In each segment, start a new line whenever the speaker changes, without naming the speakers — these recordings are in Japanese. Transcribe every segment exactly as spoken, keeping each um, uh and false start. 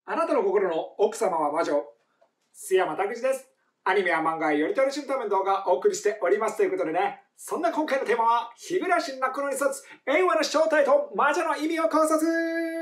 あなたの心の奥様は魔女、須山拓司です。アニメや漫画やよりどりシュンタメの動画をお送りしておりますということでね、そんな今回のテーマは、日暮らしのこの一冊、英和の正体と魔女の意味を考察。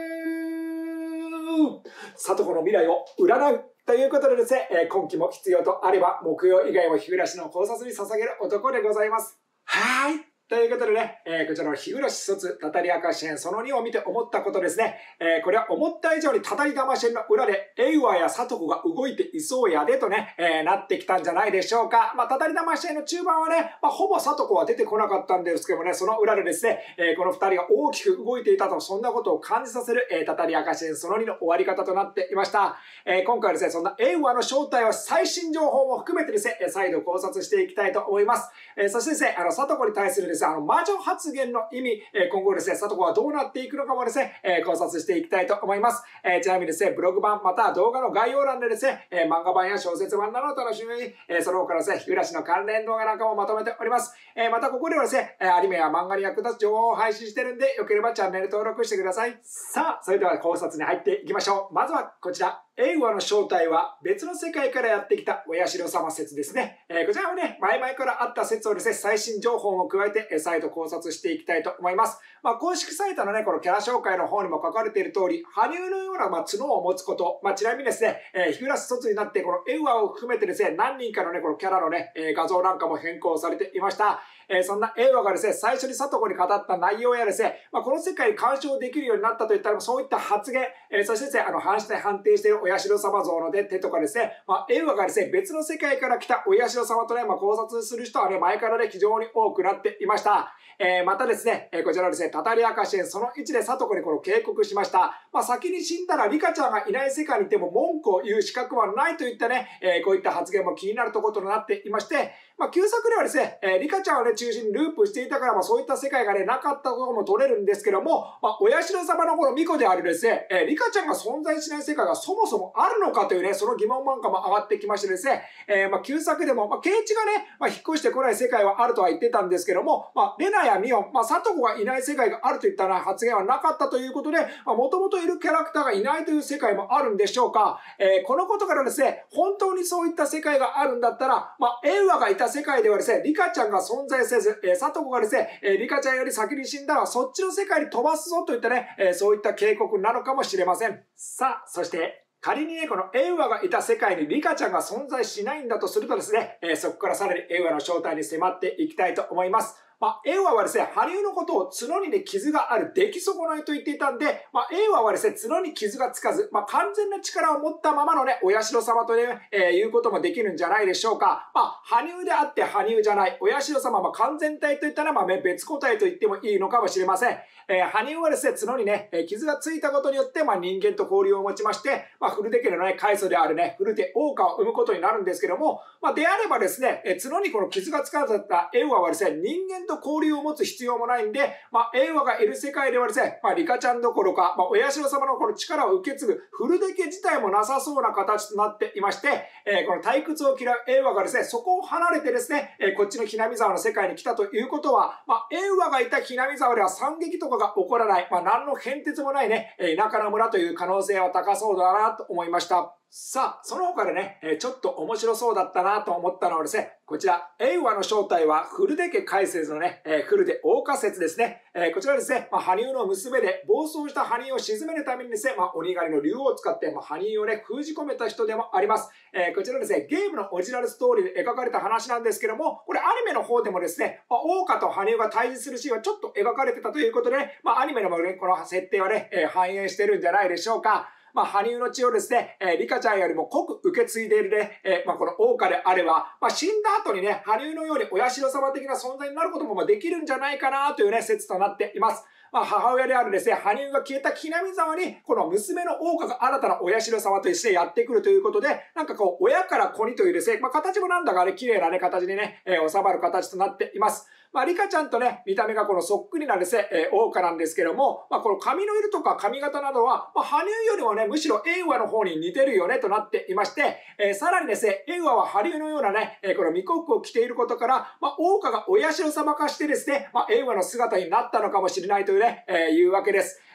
里子の未来を占うということでですね、えー、今期も必要とあれば、木曜以外も日暮らしの考察に捧げる男でございます。はーい。ということでね、えー、こちらの日暮らし卒たたり明かし編そのにを見て思ったことですね。えー、これは思った以上にたたり魂の裏で、エイワやサトコが動いていそうやでとね、えー、なってきたんじゃないでしょうか。まあ、たたり魂の中盤はね、まあ、ほぼサトコは出てこなかったんですけどもね、その裏でですね、えー、この二人が大きく動いていたと、そんなことを感じさせる、えー、たたり明かし編そのにの終わり方となっていました。えー、今回はですね、そんなエイワの正体を最新情報も含めてですね、再度考察していきたいと思います。えー、そしてですね、あの、サトコに対するですね、あの、魔女発発言の意味、えー、今後ですね、サトコはどうなっていくのかもですね、えー、考察していきたいと思います。えー、ちなみにですね、ブログ版、または動画の概要欄でですね、えー、漫画版や小説版などを楽しみに、えー、その他のですね、日暮らしの関連動画なんかもまとめております。えー、またここではですね、アニメや漫画に役立つ情報を配信してるんで、よければチャンネル登録してください。さあ、それでは考察に入っていきましょう。まずはこちら。エイワの正体は別の世界からやってきたお社様説ですね。えー、こちらはね、前々からあった説をですね、最新情報も加えて、えー、再度考察していきたいと思います。まあ、公式サイトのね、このキャラ紹介の方にも書かれている通り、羽生のような、まあ、角を持つこと、まあ、ちなみにですね、えー、日暮らし卒になって、このエイワを含めてですね、何人かのね、このキャラのね、えー、画像なんかも変更されていました。えー、そんなエイワがですね、最初にサトコに語った内容やですね、まあ、この世界に干渉できるようになったといったら、そういった発言、えー、そしてですね、あの、反して判定しているお社様像の手とかですね、まあ、エイワがですね、別の世界から来たお社様とね、まあ、考察する人はね、前からね、非常に多くなっていました。えー、またですね、えー、こちらのですね、たたり明かし編そのいちでサトコにこの警告しました。まあ、先に死んだらリカちゃんがいない世界にいても文句を言う資格はないといったね、えー、こういった発言も気になるところとなっていまして、まあ、旧作ではですね、えー、リカちゃんをね、中心にループしていたから、まあ、そういった世界がね、なかったことも取れるんですけども、まあ、お社様のこの巫女であるですね、えー、リカちゃんが存在しない世界がそもそもあるのかというね、その疑問なんかも上がってきましてですね、えー、まあ、旧作でも、まあ、ケイチがね、まあ、引っ越してこない世界はあるとは言ってたんですけども、まあ、レナやミオン、まあ、サトコがいない世界があるといったな発言はなかったということで、まあ、もともといるキャラクターがいないという世界もあるんでしょうか。えー、このことからですね、本当にそういった世界があるんだったら、まあ、エイワがいた世界ではですね、リカちゃんが存在せず、えー、サトコがですね、えー、リカちゃんより先に死んだらそっちの世界に飛ばすぞといったね、えー、そういった警告なのかもしれません。さあ、そして、仮にね、このエイワがいた世界にリカちゃんが存在しないんだとするとですね、えー、そこからさらにエイワの正体に迫っていきたいと思います。まあ、エイワはですね、羽生のことを角にね、傷がある出来損ないと言っていたんで、まあ、エイワはですね、角に傷がつかず、まあ、完全な力を持ったままのね、お社様とね、えー、言うこともできるんじゃないでしょうか。まあ、羽生であって羽生じゃない、お社様は完全体といったら、まあ、別個体と言ってもいいのかもしれません。えー、羽生はですね、角にね、傷がついたことによって、まあ、人間と交流を持ちまして、まあ、フルデ家のね、開祖であるね、フルデ王家を生むことになるんですけども、まあ、であればですね、えー、角にこの傷がつかなかったエイワはですね、人間と交流を持つ必要もないんで、まあ、エイワがいる世界ではですね、まあ、リカちゃんどころか、まあ、お社様のこの力を受け継ぐフルデ家自体もなさそうな形となっていまして、えー、この退屈を嫌うエイワがですね、そこを離れてですね、えー、こっちのひなみ沢の世界に来たということは、まあ、エイワがいたひなみ沢では惨劇とかが起こらない、まあ、何の変哲もないね、田舎の村という可能性は高そうだなと思いました。さあ、その他でね、えー、ちょっと面白そうだったなと思ったのはですね、こちら、エイワの正体はフルデ家開説のね、えー、フルデ王家説ですね。えー、こちらですね、まあ、羽生の娘で暴走した羽生を鎮めるためにですね、まあ、鬼狩りの竜王を使って、まあ、羽生をね、封じ込めた人でもあります。えー、こちらですね、ゲームのオリジナルストーリーで描かれた話なんですけども、これアニメの方でもですね、まあ、王家と羽生が対峙するシーンはちょっと描かれてたということで、ね、まあ、アニメのもね、この設定はね、えー、反映してるんじゃないでしょうか。まあ、羽生の血をですね、えー、リカちゃんよりも濃く受け継いでいるね、えー、まあ、この王家であれば、まあ、死んだ後にね、羽生のようにお社様的な存在になることもまあできるんじゃないかなというね、説となっています。まあ、母親であるですね、羽生が消えたひなみ沢に、この娘の王家が新たなお社様としてやってくるということで、なんかこう、親から子にというですね、まあ、形もなんだかね、綺麗なね、形にね、えー、収まる形となっています。まあ、リカちゃんとね、見た目がこのそっくりなですね、えー、王家なんですけども、まあ、この髪の色とか髪型などは、まあ、羽生よりもね、むしろエイワの方に似てるよね、となっていまして、えー、さらにですね、エイワは羽生のようなね、えー、この巫女服を着ていることから、まあ、王家がお社様化してですね、まあ、エイワの姿になったのかもしれないというね、えー、いうわけです。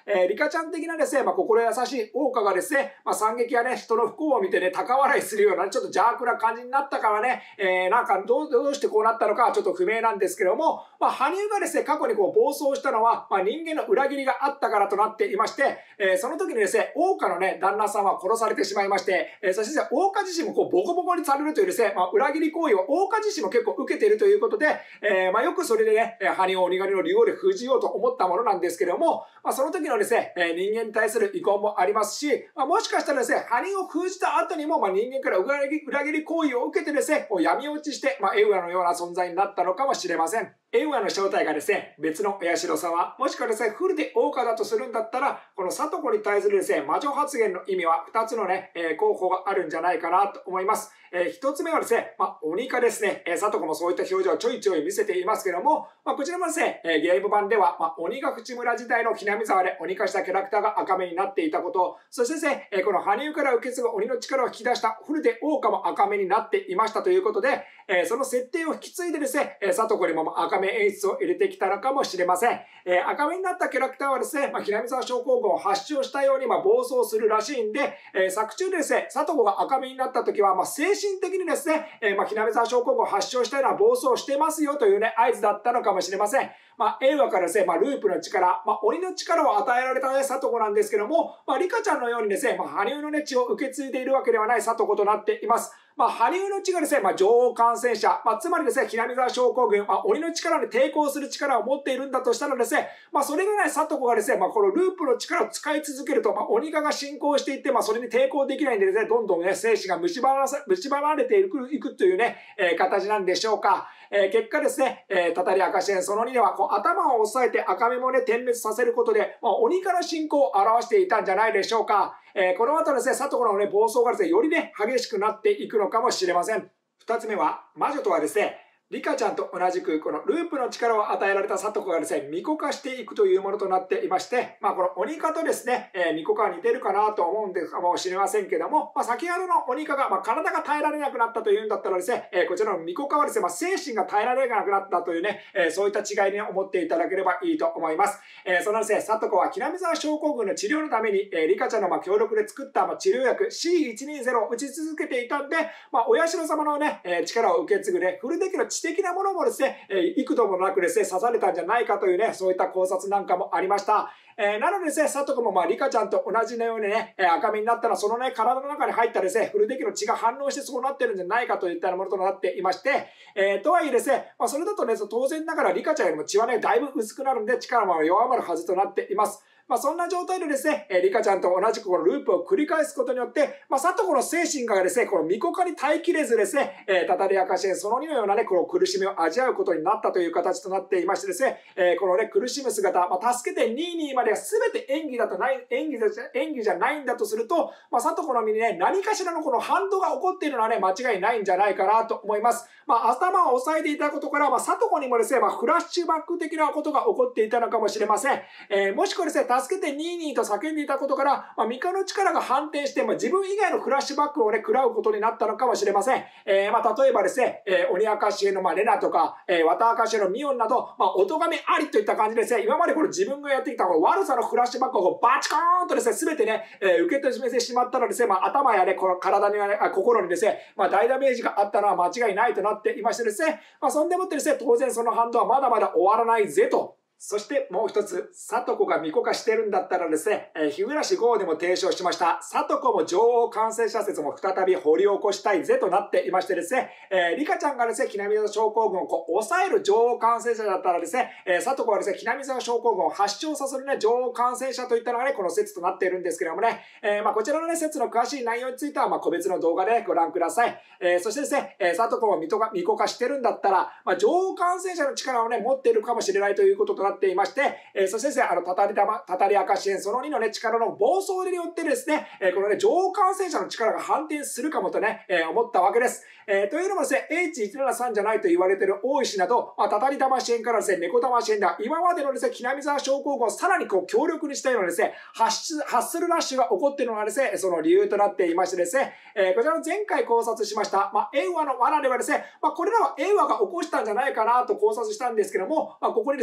えー、リカちゃん的なですね、まあ、心優しい桜花がですね、まあ、惨劇やね、人の不幸を見てね、高笑いするような、ちょっと邪悪な感じになったからね、えー、なんかどう、どうしてこうなったのかはちょっと不明なんですけども、まあ、羽生がですね、過去にこう暴走したのは、まあ、人間の裏切りがあったからとなっていまして、えー、その時にですね、桜花のね、旦那さんは殺されてしまいまして、えー、そしてですね、桜花自身もこうボコボコにされるというですね、まあ、裏切り行為を桜花自身も結構受けているということで、えー、まあ、よくそれでね、羽生を鬼狩りの竜王で封じようと思ったものなんですけども、まあ、その時のですね、えー、人間に対する遺恨もありますし、まあ、もしかしたらですね、羽生を封じた後にも、まあ、人間から裏切り、裏切り行為を受けてですね、こう闇落ちして、まあ、エウアのような存在になったのかもしれません。エウアの正体がですね、別のお社様、もしくはですね、フルで桜花だとするんだったら、この里子に対するですね、魔女発言の意味はふたつのね、えー、候補があるんじゃないかなと思います。えー、ひとつめはですね、まあ、鬼化ですね、えー、里子もそういった表情をちょいちょい見せていますけども、まあ、こちらもですね、えー、ゲーム版では、まあ、鬼が淵村時代のひなみ沢で鬼化したキャラクターが赤目になっていたこと、そしてですね、えー、この羽生から受け継ぐ鬼の力を引き出したフルで桜花も赤目になっていましたということで、えー、その設定を引き継いでですね、えー、里子にも赤目演出を入れてきたのかもしれません。えー、赤目になったキャラクターはですね、まあ、ひなみ沢症候群を発症したように、まあ、暴走するらしいんで、えー、作中でですね、里子が赤目になった時は、まあ、精神的にですね、えー、まあ、ひなみ沢症候群を発症したような暴走をしてますよというね、合図だったのかもしれません。まあ、エウアからですね、まあ、ループの力、まあ、鬼の力を与えられたね、里子なんですけども、まあ、リカちゃんのようにですね、まあ、羽生のね、血を受け継いでいるわけではない里子となっています。まあ、羽生の血がですね、まあ、女王感染者、まあ、つまりですね、ひなみ沢症候群、まあ、鬼の力に抵抗する力を持っているんだとしたらですね、まあ、それがない里子がですね、まあ、このループの力を使い続けると、まあ、鬼化が進行していって、まあ、それに抵抗できないんでですね、どんどんね、精子が蝕まらさ、蝕まれていく、いくというね、えー、形なんでしょうか。えー、結果ですね、えー、たたり赤支援そのにでは、こう、頭を押さえて赤目もね、点滅させることで、まあ、鬼化の進行を表していたんじゃないでしょうか。えー、この後ですね、里子のね、暴走がですね、よりね、激しくなっていくのかもしれません。二つ目は、魔女とはですね、リカちゃんと同じく、このループの力を与えられた里子がですね、巫女化していくというものとなっていまして、まあこの鬼化とですね、えー、巫女化は似てるかなと思うんですかもしれませんけども、まあ先ほどの鬼化が、まあ体が耐えられなくなったというんだったらですね、えー、こちらの巫女化はですね、まあ精神が耐えられなくなったというね、えー、そういった違いに思っていただければいいと思います。えー、そのですね、里子はひなみ沢症候群の治療のために、えー、リカちゃんのまあ協力で作ったまあ治療薬 シーいちにゼロ を打ち続けていたんで、まあお社様のね、えー、力を受け継ぐね、フルデッキの知的なものもですね、えー、幾度もなくですね、刺されたんじゃないかというね、そういった考察なんかもありました。えー、なのでですね、里子もまあ、リカちゃんと同じのようにね、えー、赤身になったら、そのね、体の中に入ったですね、フルデキの血が反応してそうなってるんじゃないかといったものとなっていまして、えー、とはいえですね、まあ、それだとね、当然ながらリカちゃんよりも血はね、だいぶ薄くなるんで、力も弱まるはずとなっています。まあそんな状態でですね、えー、リカちゃんと同じくこのループを繰り返すことによって、まあ里子の精神がですね、この巫女化に耐えきれずですね、えー、たたり明かしそのにのようなね、この苦しみを味わうことになったという形となっていましてですね、えー、このね、苦しむ姿、まあ助けてにじゅうにまでは全て演技だとない、演技じゃ、演技じゃないんだとすると、まあ里子の身にね、何かしらのこの反動が起こっているのはね、間違いないんじゃないかなと思います。まあ頭を押さえていたことから、まあ里子にもですね、まあフラッシュバック的なことが起こっていたのかもしれません。えー、もしくはですね、助けてにじゅうにと叫んでいたことから、まあ、巫女の力が反転して、まあ、自分以外のフラッシュバックをね、食らうことになったのかもしれません。えー、まあ、例えばですね、えー、鬼明石への、まあ、レナとか、えー、綿明石へのミオンなど、まあ、お咎めありといった感じでですね、今までこれ自分がやってきたこの悪さのフラッシュバックをバチコーンとですね、すべてね、えー、受け止めてしまったのでですね、まあ、頭やね、この体にはね、心にですね、まあ、大ダメージがあったのは間違いないとなっていましてですね、まあ、そんでもってですね、当然その反動はまだまだ終わらないぜと。そしてもう一つ、里子が巫女化してるんだったらですね、えー、日暮豪でも提唱しました、里子も女王感染者説も再び掘り起こしたいぜとなっていましてですね、えー、リカちゃんがですね、ひなみ沢症候群をこう抑える女王感染者だったらですね、えー、里子はですね、ひなみ沢症候群を発症させるね、女王感染者といったのがね、この説となっているんですけれどもね、えー、まあこちらのね、説の詳しい内容については、まあ個別の動画でご覧ください。えー、そしてですね、えー、里子も巫女化してるんだったら、まあ女王感染者の力をね、持っているかもしれないということとなっていまして、えー、そしてですね、あの、たたりたま、たたり明かし園そのにのね、力の暴走によってですね、えー、このね、女王感染者の力が反転するかもとね、えー、思ったわけです。えー、というのもですね、エイチいちななさん じゃないと言われている大石など、まあ、たたり魂園からですね、猫魂園では、今までのですね、ひなみ沢症候群をさらにこう、強力にしたようなですね、発出、発するラッシュが起こっているのがですね、その理由となっていましてですね、えー、こちらの前回考察しました、まあ、エウアの罠ではですね、まあ、これらはエウアが起こしたんじゃないかなと考察したんですけども、まあ、ここにですね、もう一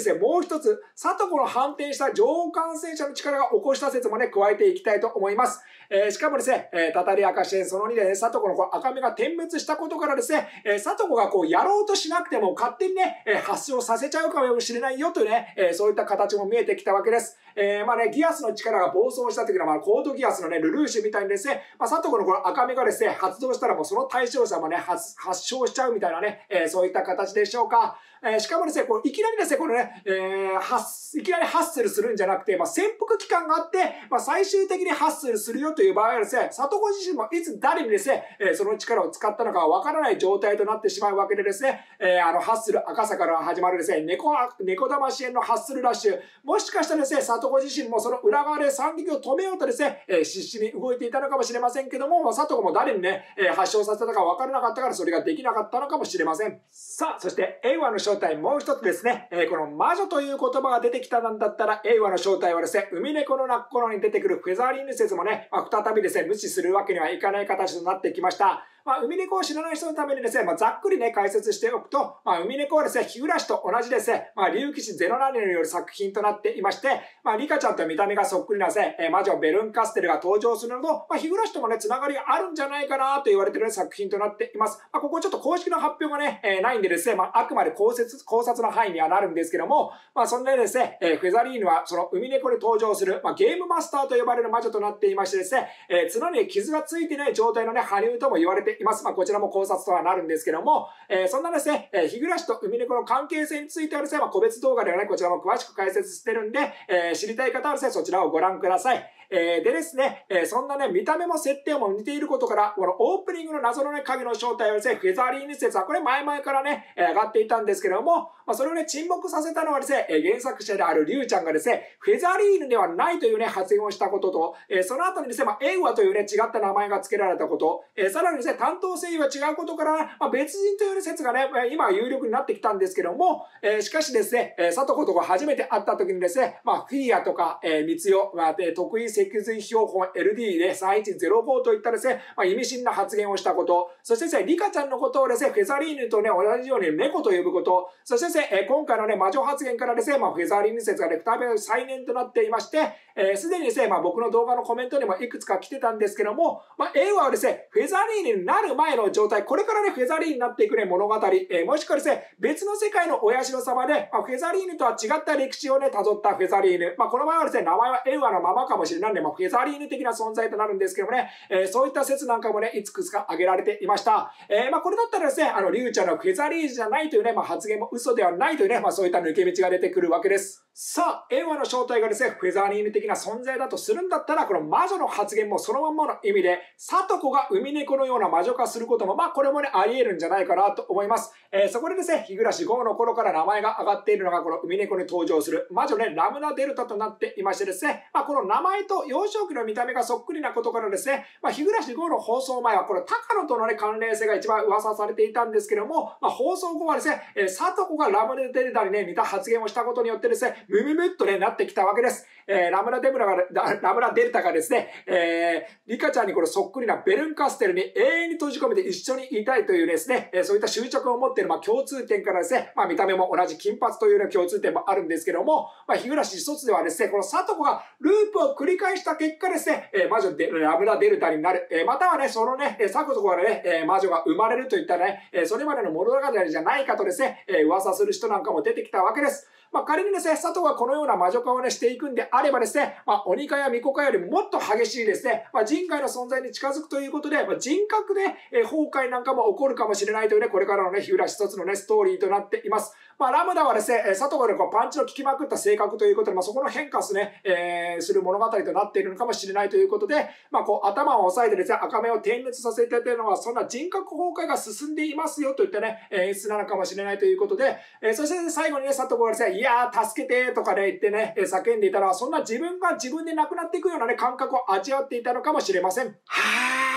一つ、里子の反転した情報感染者の力が起こした説もね、加えていきたいと思います。えー、しかもですね、えー、たたり明かしそのにでね、里子のこう赤目が点滅したことからですね、えー、里子がこうやろうとしなくても勝手にね、えー、発症させちゃうかもしれないよというね、えー、そういった形も見えてきたわけです。えー、まあね、ギアスの力が暴走した時の、まあ、コードギアスのね、ルルーシュみたいにですね、まあ、里子のこの赤目がですね、発動したらもうその対象者もね、発、発症しちゃうみたいなね、えー、そういった形でしょうか。えー、しかもですね、こういきなりですね、このね、えー、発、いきなりハッスルするんじゃなくて、まあ、潜伏期間があって、まあ、最終的にハッスルするよという場合はですね、里子自身もいつ誰にですね、えー、その力を使ったのかわからない状態となってしまうわけでですね、えー、あの、ハッスル赤坂から始まるですね、猫、猫玉支援のハッスルラッシュ、もしかしたらですね、里子自身もその裏側で惨劇を止めようとですね、えー、必死に動いていたのかもしれませんけども、里子も誰にね、えー、発症させたかわからなかったからそれができなかったのかもしれません。さあ、そして、エイワの正体もう一つですね、えー、この魔女という言葉が出てきたなんだったら、エイワの正体はですね、海猫の鳴く頃に出てくるフェザーリング説もね、まあ、再びですね、無視するわけにはいかない形となってきました。まあ、海猫を知らない人のためにですね、まあ、ざっくりね、解説しておくと、まあ、海猫はですね、日暮と同じですね、まあ、竜騎士ゼロななによる作品となっていまして、まあ、リカちゃんと見た目がそっくりなですね、えー、魔女ベルンカステルが登場するなど、まあ、日暮ともね、つながりがあるんじゃないかなと言われている作品となっています。まあ、ここちょっと公式の発表がね、えー、ないんでですね、まあ、あくまで考察、考察の範囲にはなるんですけども、まあ、そんなですね、えー、フェザリーヌはその海猫に登場する、まあ、ゲームマスターと呼ばれる魔女となっていましてですね、えー、角に傷がついていない状態のね、羽生とも言われています。まあ、こちらも考察とはなるんですけども、えー、そんなですね、えー、日暮と海猫の関係性についてはですね、まあ、個別動画ではね、こちらも詳しく解説してるんで、えー、知りたい方はですね、そちらをご覧ください。えー、でですね、えー、そんなね、見た目も設定も似ていることから、このオープニングの謎のね、影の正体はですね、フェザーリーヌ説は、これ前々からね、えー、上がっていたんですけども、まあ、それをね、沈黙させたのはですね、えー、原作者であるリュウちゃんがですね、フェザーリーヌではないというね、発言をしたことと、えー、その後にですね、まあ、エイワというね、違った名前が付けられたこと、えー、さらにですね、担当声優は違うことから、まあ、別人という説がね、今は有力になってきたんですけども、えー、しかしですね、えー、里子とこ初めて会った時にですね、まあ、フィギュアとか、えー、三代、まあ、えー、得意脊髄標本 エルディー でさんいちゼロごといったですね、まあ、意味深な発言をしたこと、そしてですね、リカちゃんのことをですね、フェザリーヌとね、同じように猫と呼ぶこと、そしてですね、えー、今回のね、魔女発言からですね、まあ、フェザーリーヌ説がね、再び再燃となっていまして、えー、すでにですね、まあ、僕の動画のコメントにもいくつか来てたんですけども、まあ、エイワはですね、フェザリーヌになる前の状態、これからね、フェザリーヌになっていくね、物語、えー、もしくはですね、別の世界のお社様で、まあ、フェザリーヌとは違った歴史をね、辿ったフェザリーヌ。まあ、この場合はですね、名前はエイワのままかもしれないんで、まあ、フェザリーヌ的な存在となるんですけどもね、えー、そういった説なんかもね、いくつか挙げられていました。えー、まあ、これだったらですね、あの、リュウちゃんのフェザリーヌじゃないというね、まあ、発言も嘘ではないというね、まあ、そういった抜け道が出てくるわけです。さあ、エイワの正体がですね、フェザーリーヌ的な存在だとするんだったら、この魔女の発言もそのまんまの意味で、里子が海猫のような魔女化することも、まあ、これもね、あり得るんじゃないかなと思います。えー、そこでですね、日暮ゴーの頃から名前が上がっているのが、この海猫に登場する魔女ね、ラムダデルタとなっていましてですね、まあ、この名前と幼少期の見た目がそっくりなことからですね、まあ、日暮ゴーの放送前は、この高野とのね、関連性が一番噂されていたんですけども、まあ、放送後はですね、えー、里子がラムダデルタにね、似た発言をしたことによってですね、ムムムっとね、なってきたわけです。えー、ラムダデブラが、ラムダデルタがですね、えー、リカちゃんにこのそっくりなベルンカステルに永遠に閉じ込めて一緒にいたいというですね、えー、そういった執着を持っている、まあ、共通点からですね、まあ、見た目も同じ金髪というような共通点もあるんですけども、まあ、日暮一つではですね、この里子がループを繰り返した結果ですね、えー、魔女でラムダデルタになる、えー、またはね、そのね、里子からね、えー、魔女が生まれるといったね、えー、それまでの物語じゃないかとですね、えー、噂する人なんかも出てきたわけです。まあ、仮にですね、佐藤がこのような魔女化をね、していくんであればですね、まあ、鬼化や巫女化よりももっと激しいですね、まあ、人海の存在に近づくということで、まあ、人格で、えー、崩壊なんかも起こるかもしれないというね、これからのね、日暮一つのね、ストーリーとなっています。まあ、ラムダはですね、佐藤がね、こうパンチの効きまくった性格ということで、まあ、そこの変化ですね、えー、する物語となっているのかもしれないということで、まあ、こう、頭を押さえてですね、赤目を点滅させてというのは、そんな人格崩壊が進んでいますよといったね、演出なのかもしれないということで、えー、そして、ね、最後にね、佐藤がですね、いやー、助けてとかね、言ってね、叫んでいたら、そんな自分が自分で亡くなっていくようなね、感覚を味わっていたのかもしれません。はーい。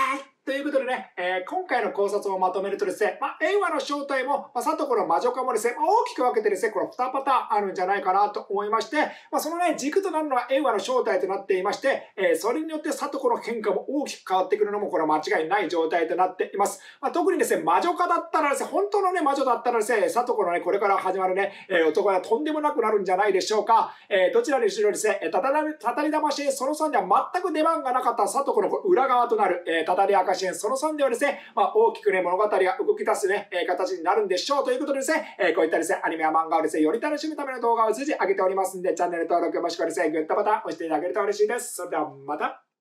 ということでね、えー、今回の考察をまとめるとですね、まあ、エイワの正体も、まあ、貞子の魔女化もですね、まあ、大きく分けてですね、このにパターンあるんじゃないかなと思いまして、まあ、そのね、軸となるのはエイワの正体となっていまして、えー、それによって貞子の変化も大きく変わってくるのも、これは間違いない状態となっています。まあ、特にですね、魔女化だったらですね、本当のね、魔女だったらですね、貞子のね、これから始まるね、えー、男はとんでもなくなるんじゃないでしょうか。えー、どちらにしろですね、たたり、たたり魂そのさんでは全く出番がなかった貞子の裏側となる、えー、たたり赤支援そのさんではですね、まあ、大きくね、物語が動き出すね、えー、形になるんでしょうということでですね、えー、こういったですね、アニメや漫画をですね、より楽しむための動画を随時上げておりますんで、チャンネル登録もしくはですね、グッドボタン押していただけると嬉しいです。それではまた。